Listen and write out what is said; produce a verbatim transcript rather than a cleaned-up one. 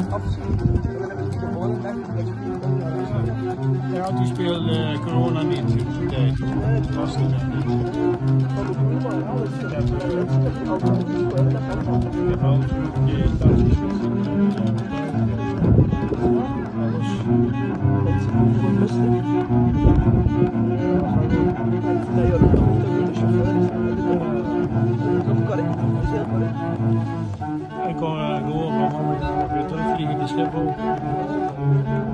Ja, die speelde uh, corona niet. Nee, het was niet echt niet. Ik kon gewoon weer terugvliegen in Schiphol.